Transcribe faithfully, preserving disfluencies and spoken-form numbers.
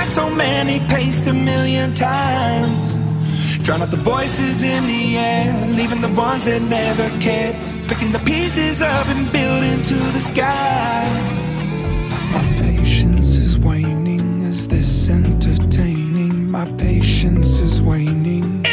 by so many, paced a million times. Drown out the voices in the air, leaving the ones that never cared. Picking the pieces up and building to the sky. My patience is waning. Is this entertaining? My patience is waning.